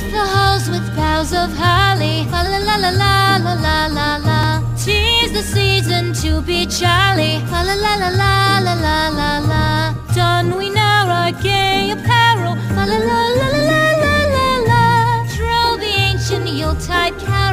The halls with boughs of holly, la la la la la la la la la. 'Tis the season to be jolly, la la la la la la la la la. Don we now our gay apparel, la la la la la la la la. Troll the ancient Yuletide carol.